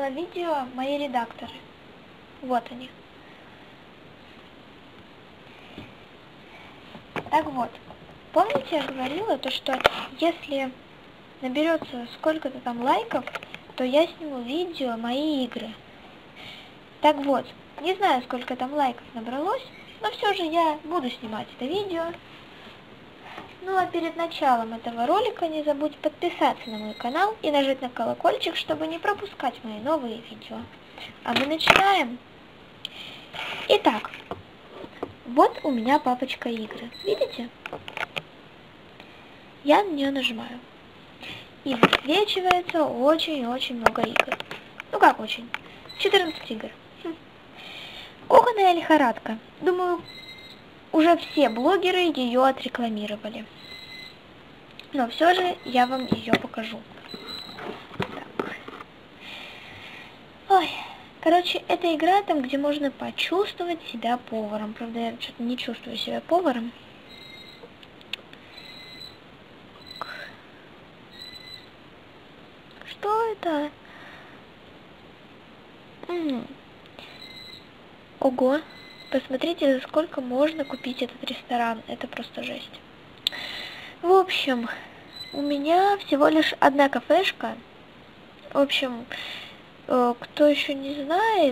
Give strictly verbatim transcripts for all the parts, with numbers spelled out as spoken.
на видео мои редакторы. Вот они. Так вот, помните, я говорила, то, что если наберется сколько-то там лайков, то я сниму видео мои игры. Так вот, не знаю, сколько там лайков набралось, но все же я буду снимать это видео. Ну а перед началом этого ролика не забудь подписаться на мой канал и нажать на колокольчик, чтобы не пропускать мои новые видео. А мы начинаем. Итак, вот у меня папочка игры. Видите? Я на нее нажимаю. И высвечивается очень-очень много игр. Ну как очень? четырнадцать игр. Хм. Кухонная лихорадка. Думаю, уже все блогеры ее отрекламировали. Но все же я вам ее покажу. Так. Ой. Короче, это игра там, где можно почувствовать себя поваром. Правда, я что-то не чувствую себя поваром. Что это? М-м. Ого. Посмотрите, за сколько можно купить этот ресторан. Это просто жесть. В общем, у меня всего лишь одна кафешка. В общем, кто еще не знает,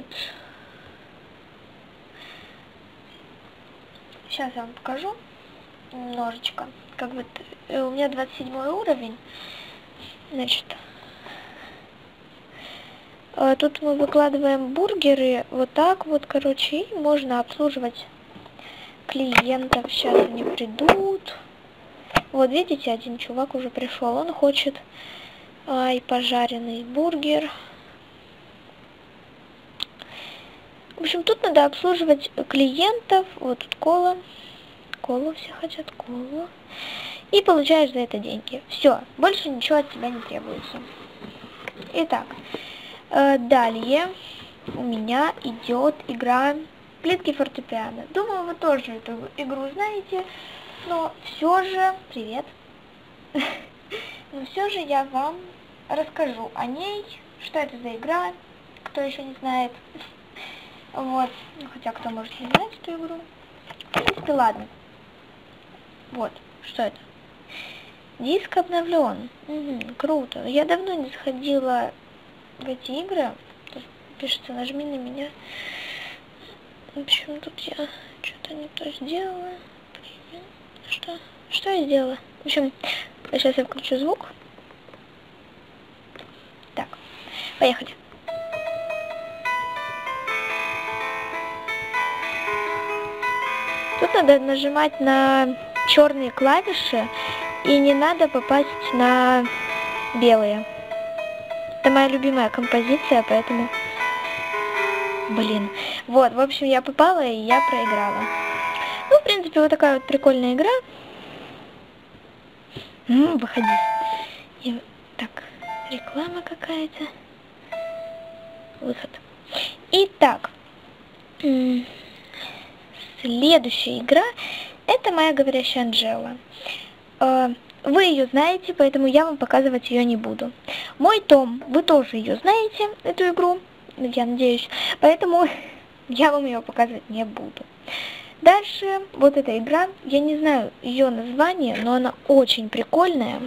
сейчас я вам покажу немножечко. Как бы у меня двадцать седьмой уровень. Значит, тут мы выкладываем бургеры вот так вот, короче, и можно обслуживать клиентов. Сейчас они придут. Вот видите, один чувак уже пришел, он хочет ай, пожаренный бургер. В общем, тут надо обслуживать клиентов. Вот тут кола. Колу все хотят, колу. И получаешь за это деньги. Все, больше ничего от тебя не требуется. Итак, э, далее у меня идет игра плитки фортепиано. Думаю, вы тоже эту игру знаете, но все же... Привет! Но все же я вам расскажу о ней, что это за игра, кто еще не знает. Вот, ну, хотя кто может не знать эту игру. В принципе, ладно. Вот, что это? Диск обновлен. Угу, круто. Я давно не заходила в эти игры. Тут пишется, нажми на меня. В общем, тут я что-то не то сделала. Что? Что я сделала? В общем, сейчас я включу звук. Так, поехали. Тут надо нажимать на черные клавиши, и не надо попасть на белые. Это моя любимая композиция, поэтому... Блин. Вот, в общем, я попала, и я проиграла. Ну, в принципе, вот такая вот прикольная игра. Ну, выходи. И... Так, реклама какая-то. Выход. Итак. Следующая игра — это моя говорящая Анжела. Вы ее знаете, поэтому я вам показывать ее не буду. Мой том, вы тоже ее знаете, эту игру, я надеюсь, поэтому я вам ее показывать не буду. Дальше, вот эта игра, я не знаю ее название, но она очень прикольная.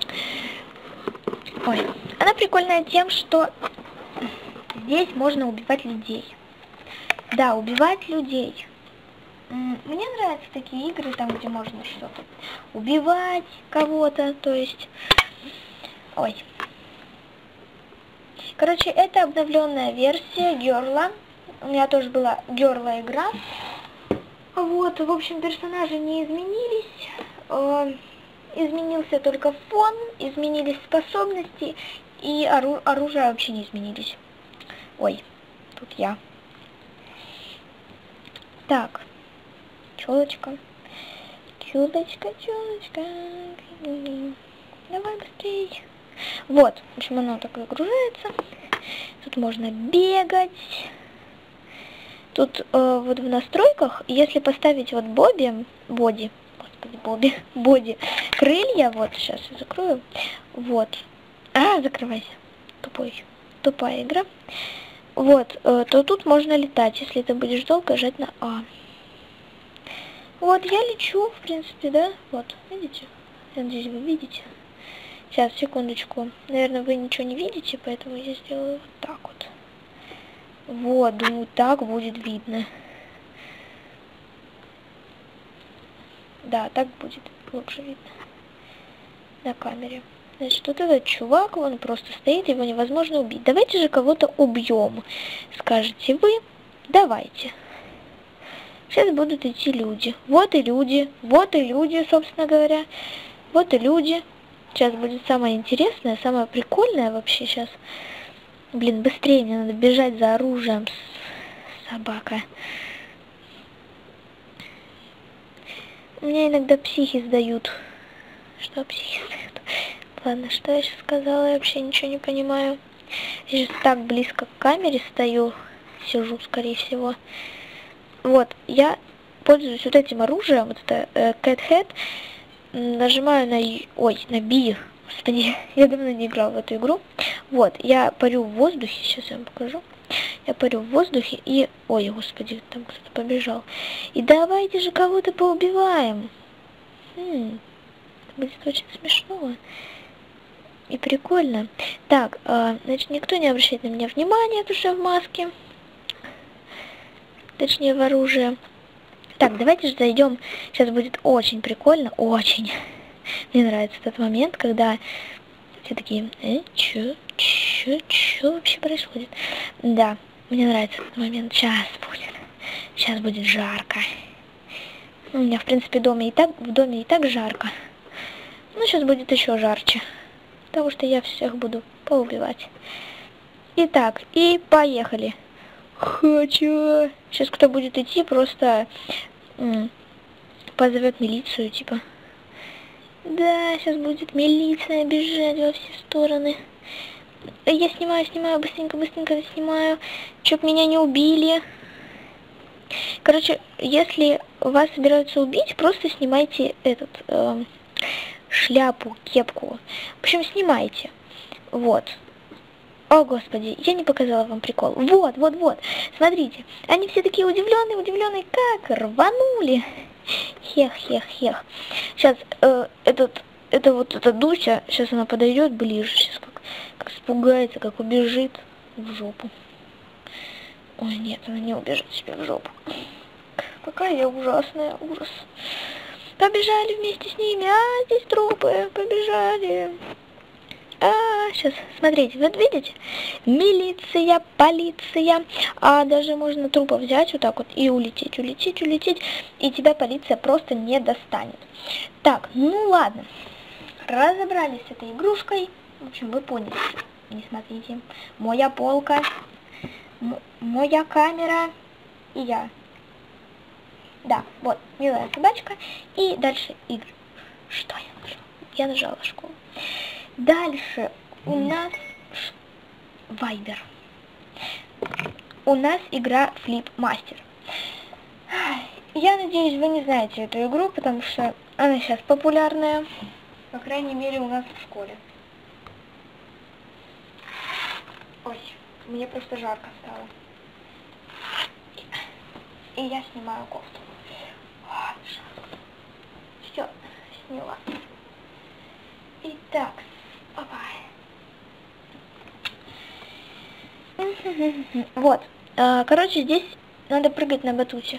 Ой, она прикольная тем, что здесь можно убивать людей. Да, убивать людей. Мне нравятся такие игры, там, где можно что-то убивать кого-то, то есть... Ой. Короче, это обновленная версия Герла. У меня тоже была Герла игра. Вот, в общем, персонажи не изменились. Э, изменился только фон, изменились способности, и ору оружие вообще не изменились. Ой, тут я. Так. Челочка. Челочка, челочка. Давай быстрей. Вот, в общем, оно так загружается. Тут можно бегать. Тут э, вот в настройках, если поставить вот Бобби, Боди, господи, Бобби, Боди, крылья, вот, сейчас я закрою, вот. А, закрывайся, тупой. тупая игра. Вот, э, то тут можно летать, если ты будешь долго жать на А. Вот, я лечу, в принципе, да? Вот, видите? Я надеюсь, вы видите. Сейчас, секундочку. Наверное, вы ничего не видите, поэтому я сделаю вот так вот. Вот, думаю, так будет видно. Да, так будет лучше видно на камере. Значит, вот этот чувак, он просто стоит, его невозможно убить. Давайте же кого-то убьем, скажете вы. Давайте. Сейчас будут идти люди. Вот и люди, вот и люди, собственно говоря. Вот и люди. Сейчас будет самое интересное, самое прикольное вообще сейчас. Блин, быстрее, мне надо бежать за оружием. Собака. Мне иногда психи сдают. Что психи сдают? Ладно, что я сейчас сказала, я вообще ничего не понимаю. Я сейчас так близко к камере стою. Сижу, скорее всего. Вот, я пользуюсь вот этим оружием, вот это э, Cat Head, нажимаю на, ой, на B, господи, я давно не играла в эту игру. Вот, я парю в воздухе, сейчас я вам покажу. Я парю в воздухе и, ой, господи, там кто-то побежал. И давайте же кого-то поубиваем. М-м, будет очень смешно и прикольно. Так, э, значит, никто не обращает на меня внимания, потому что я в маске. Точнее, в оружие. Так, давайте же зайдем. Сейчас будет очень прикольно, очень. Мне нравится этот момент, когда все такие, э, чё, чё, чё вообще происходит? Да, мне нравится этот момент. Сейчас будет. Сейчас будет жарко. У меня, в принципе, дома и так, в доме и так жарко. Но сейчас будет еще жарче. Потому что я всех буду поубивать. Итак, и поехали. Хочу. Сейчас кто будет идти, просто м, позовет милицию, типа. Да, сейчас будет милиция бежать во все стороны. Я снимаю, снимаю, быстренько, быстренько снимаю, чтоб меня не убили. Короче, если вас собираются убить, просто снимайте этот э, шляпу, кепку. В общем, снимайте. Вот. О, господи, я не показала вам прикол. Вот, вот, вот. Смотрите. Они все такие удивленные, удивленные, как рванули. Хех, хех, хех. Сейчас э, этот, это вот эта Дуся, сейчас она подойдет ближе, сейчас как, как испугается, как убежит в жопу. Ой, нет, она не убежит себе в жопу. Какая я ужасная, ужас. Побежали вместе с ними, а, здесь трупы, побежали. А, сейчас, смотрите, вот видите? Милиция, полиция. А даже можно трупа взять вот так вот и улететь, улететь, улететь. И тебя полиция просто не достанет. Так, ну ладно. Разобрались с этой игрушкой. В общем, вы поняли. Не смотрите. Моя полка. Моя камера. И я. Да, вот, милая собачка. И дальше игры. Что я нажала? Я нажала школу. Дальше у нас Вайбер. У нас игра Flip Master. Я надеюсь, вы не знаете эту игру, потому что она сейчас популярная. По крайней мере, у нас в школе. Ой, мне просто жарко стало. И я снимаю кофту. Все, сняла. Итак, опа. Вот, короче, здесь надо прыгать на батуте.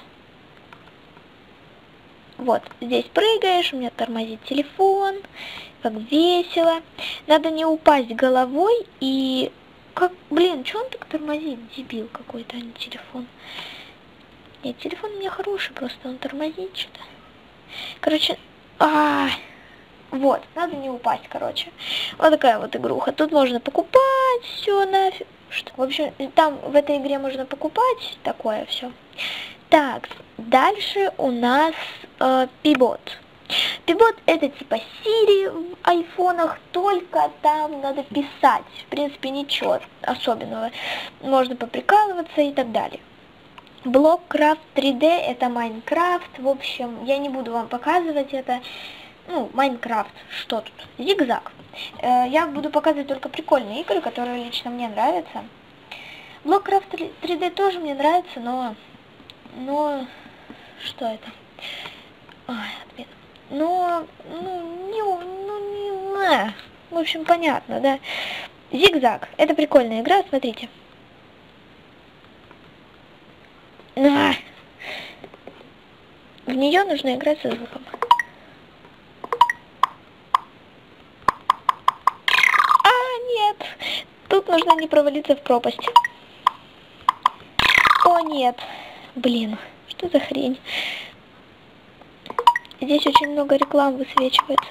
Вот, здесь прыгаешь, у меня тормозит телефон, как весело. Надо не упасть головой и... Как, блин, что он так тормозит, дебил какой-то, а не телефон. Нет, телефон у меня хороший, просто он тормозит что-то. Короче, а, вот, надо не упасть, короче. Вот такая вот игруха. Тут можно покупать все нафиг. Что? В общем, там в этой игре можно покупать такое все. Так, дальше у нас э, Pibot. Pibot это типа Siri в айфонах, только там надо писать. В принципе, ничего особенного. Можно поприкалываться и так далее. Blockcraft три дэ это Майнкрафт. В общем, я не буду вам показывать это. ну, Майнкрафт, что тут? Зигзаг. Э, я буду показывать только прикольные игры, которые лично мне нравятся. Блоккрафт три дэ тоже мне нравится, но... Но... Что это? Ой, отмена. Но... Ну, не... Ну, не... В общем, понятно, да? Зигзаг. Это прикольная игра, смотрите. А! В нее нужно играть со звуком. А, нет! Тут нужно не провалиться в пропасть. О, нет! Блин, что за хрень? Здесь очень много реклам высвечивается.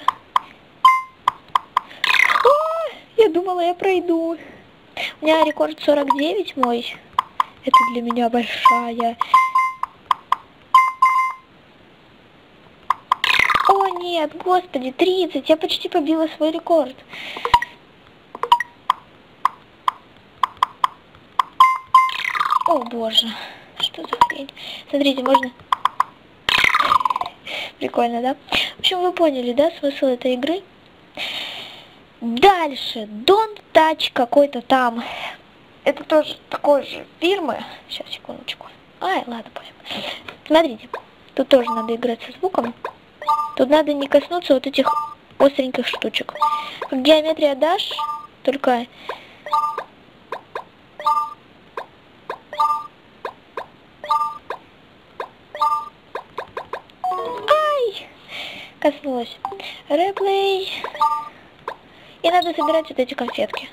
О, я думала, я пройду. У меня рекорд сорок девять мой. Это для меня большая. О, нет, господи, тридцать. Я почти побила свой рекорд. О, боже. Что за хрень? Смотрите, можно... Прикольно, да? В общем, вы поняли, да, смысл этой игры? Дальше. Don't Touch какой-то там. Это тоже такой же фирмы. Сейчас, секундочку. Ай, ладно, пофиг. Смотрите, тут тоже надо играть со звуком. Тут надо не коснуться вот этих остреньких штучек. Как Geometry Dash, только... Ай! Коснулась. Реплей. И надо собирать вот эти конфетки.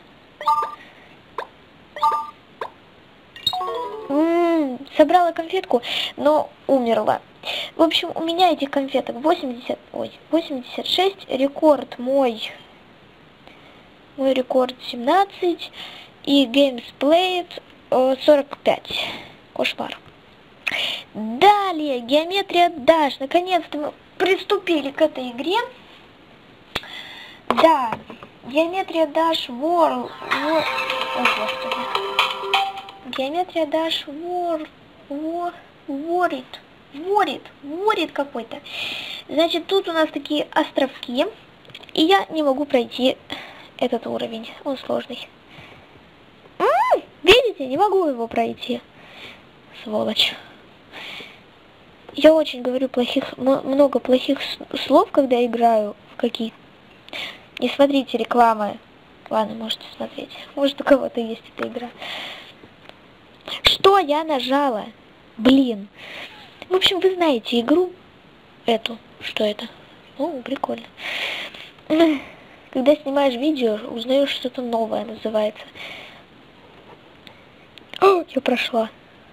М-м, собрала конфетку, но умерла. В общем, у меня этих конфеток восемьдесят, ой, восемьдесят шесть, рекорд мой, мой рекорд семнадцать, и Games Played сорок пять. Кошмар. Далее, Geometry Dash. Наконец-то мы приступили к этой игре. Да, Geometry Dash World. War... О, господи. Geometry Dash War... War... Worried. Worried. Worried какой-то. Значит, тут у нас такие островки. И я не могу пройти этот уровень. Он сложный. М-м, видите, не могу его пройти. Сволочь. Я очень говорю плохих, много плохих слов, когда играю в какие... Не смотрите рекламы. Ладно, можете смотреть. Может, у кого-то есть эта игра. Что я нажала? Блин. В общем, вы знаете игру эту. Что это? О, прикольно. Когда снимаешь видео, узнаешь что-то новое, называется. О, я прошла.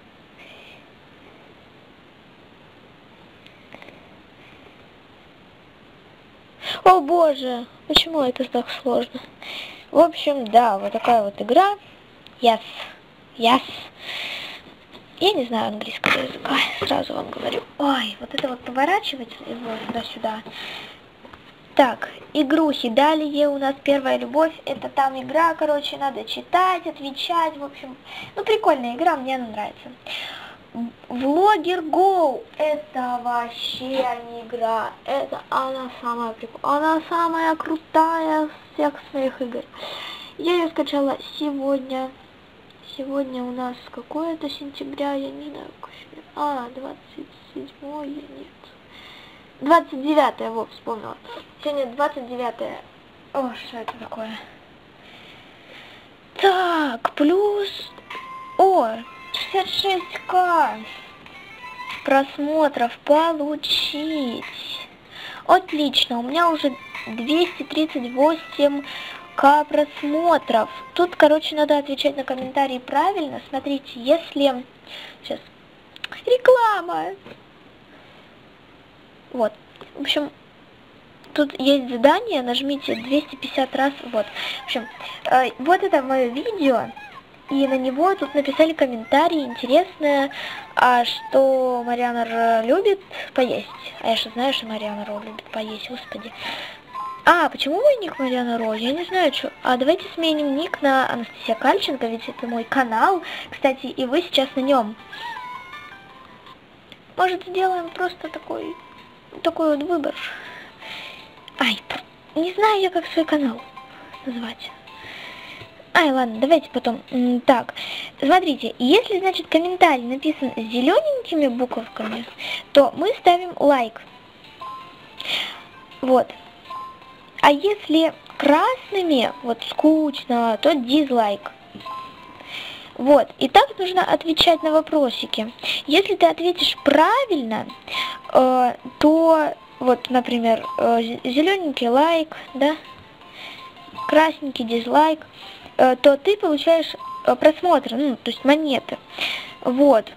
О боже, почему это так сложно? В общем, да, вот такая вот игра. Yes. Yes. Я не знаю английского языка, сразу вам говорю. Ой, вот это вот поворачивать его туда-сюда. Так, игрухи. Далее у нас первая любовь. Это там игра, короче, надо читать, отвечать. В общем, ну прикольная игра, мне она нравится. Влогер Go. Это вообще не игра. Это она самая прикольная. Она самая крутая из всех своих игр. Я ее скачала сегодня. Сегодня у нас какое-то сентября, я не знаю, какое. А, двадцать седьмое, нет. двадцать девятое, вот, вспомнила. Сегодня двадцать девятое. О, что это такое? Так, плюс... О, шестьдесят шесть ка просмотров получить. Отлично, у меня уже двести тридцать восемь ка просмотров. Тут, короче, надо отвечать на комментарии правильно. Смотрите, если... Сейчас. Реклама! Вот. В общем, тут есть задание, нажмите двести пятьдесят раз. Вот. В общем, э, вот это мое видео. И на него тут написали комментарии интересные, а что Марьяна Ро любит поесть. А я же знаю, что Марьяна Ро любит поесть, господи. А, почему мой ник Марьяна Ро? Я не знаю, что. А давайте сменим ник на Анастасия Кальченко, ведь это мой канал. Кстати, и вы сейчас на нем. Может, сделаем просто такой, такой вот выбор. не знаю я, как свой канал назвать. Ай, ладно, давайте потом. Так, смотрите, если, значит, комментарий написан зелененькими буковками, то мы ставим лайк. Вот. А если красными, вот скучно, то дизлайк. Вот. И так нужно отвечать на вопросики. Если ты ответишь правильно, э, то, вот, например, э, зелененький лайк, да, красненький дизлайк, э, то ты получаешь э, просмотры, ну, то есть монеты. Вот.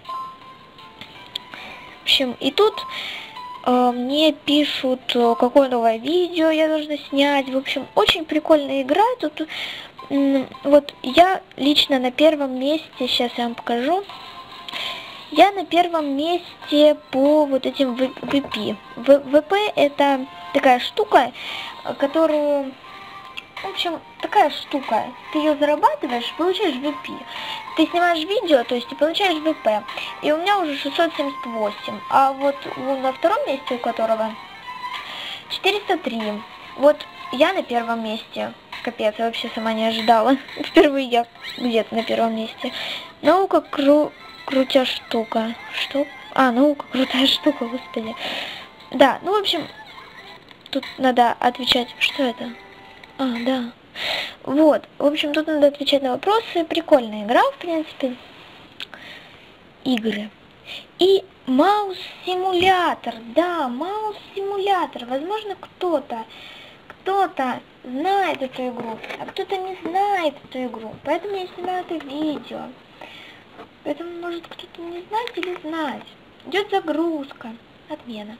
В общем, и тут э, мне пишут, какое новое видео я должна снять. В общем, очень прикольная игра. Тут э, вот я лично на первом месте, сейчас я вам покажу. Я на первом месте по вот этим ви пи. ви пи это такая штука, которую... В общем, такая штука. Ты ее зарабатываешь, получаешь ви пи. Ты снимаешь видео, то есть и получаешь ви пи. И у меня уже шестьсот семьдесят восемь. А вот на втором месте, у которого четыреста три. Вот я на первом месте. Капец, я вообще сама не ожидала. Впервые я где-то на первом месте. Наука кру... крутя штука. Что? А, наука крутая штука, господи. Да, ну в общем, тут надо отвечать. Что это? А, да. Вот. В общем, тут надо отвечать на вопросы. Прикольная игра, в принципе. Игры. И маус-симулятор. Да, маус-симулятор. Возможно, кто-то, кто-то знает эту игру, а кто-то не знает эту игру. Поэтому я снимаю это видео. Поэтому может кто-то не знать или знать. Идет загрузка. Отмена.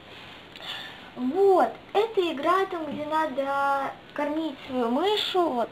Вот, это игра там, где надо кормить свою мышу, вот.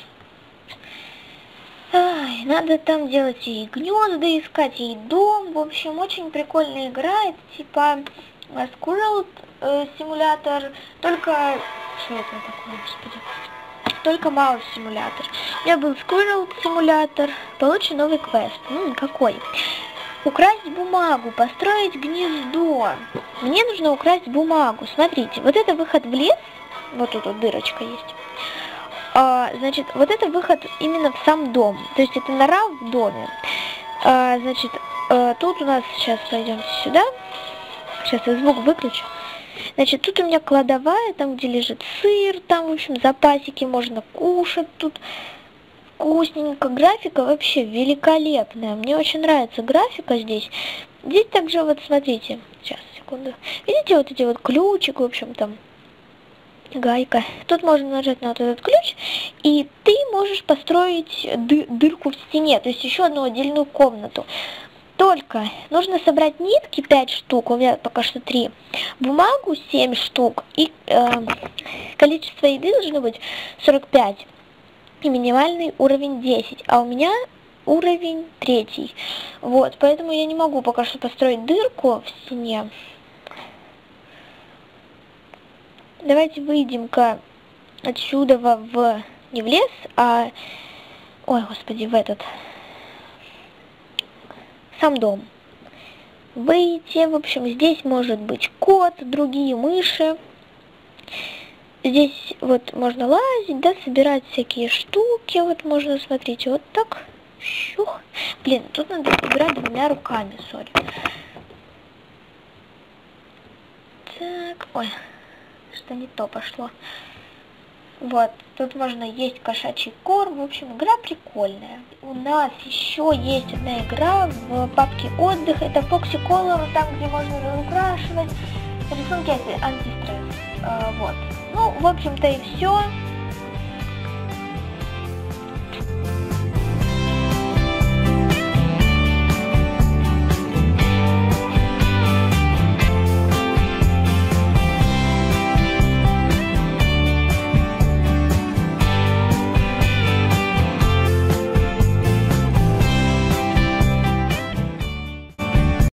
Ай, надо там делать и гнезда искать, и дом. В общем, очень прикольная игра. Это типа Squirrel э, симулятор, только... Что это такое, господи? Только маус симулятор. У меня был Squirrel симулятор. Получи новый квест. Ну, какой? Украсть бумагу, построить гнездо. Мне нужно украсть бумагу. Смотрите, вот это выход в лес. Вот тут вот дырочка есть. А, значит, вот это выход именно в сам дом. То есть это нора в доме. А, значит, а, тут у нас, сейчас пойдемте сюда. Сейчас я звук выключу. Значит, тут у меня кладовая, там где лежит сыр, там, в общем, запасики можно кушать тут. Вкусненько. Графика вообще великолепная. Мне очень нравится графика здесь. Здесь также вот смотрите. Сейчас, секунду. Видите вот эти вот ключик, в общем, там гайка. Тут можно нажать на вот этот ключ, и ты можешь построить ды дырку в стене, то есть еще одну отдельную комнату. Только нужно собрать нитки пять штук, у меня пока что три, бумагу семь штук, и э, количество еды должно быть сорок пять. И минимальный уровень десять, а у меня уровень третий. Вот, поэтому я не могу пока что построить дырку в стене. Давайте выйдем-ка отсюда в... не в лес, а... Ой, господи, в этот... сам дом. Выйти, в общем, здесь может быть кот, другие мыши. Здесь вот можно лазить, да, собирать всякие штуки. Вот можно, смотрите, вот так. Щух. Блин, тут надо играть двумя руками, сори. Так, ой, что не то пошло. Вот, тут можно есть кошачий корм. В общем, игра прикольная. У нас еще есть одна игра в папке отдых. Это Foxy Color, там, где можно разукрашивать. Рисунки антистресс. А, вот. Ну, в общем-то и все.